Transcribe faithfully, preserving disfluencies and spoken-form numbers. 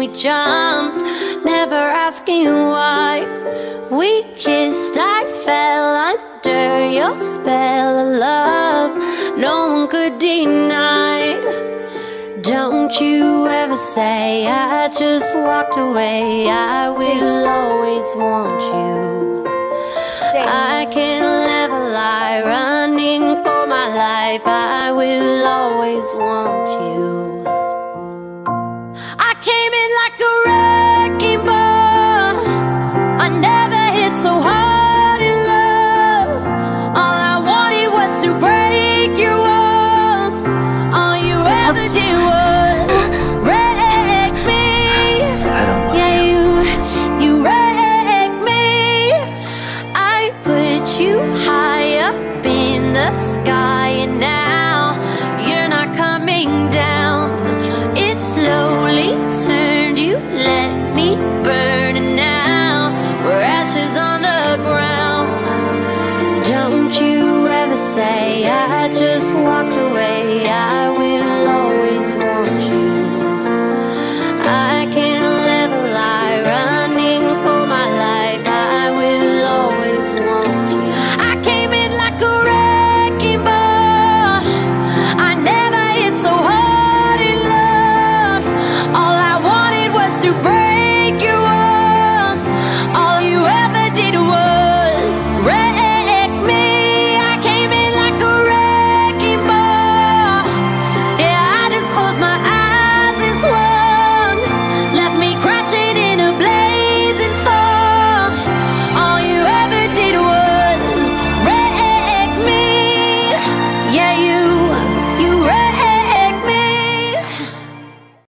we jumped, never asking why. We kissed, I fell under your spell of love, no one could deny. Don't you ever say I just walked away, I will always want you. I can't live a lie, running for my life, I will always want you.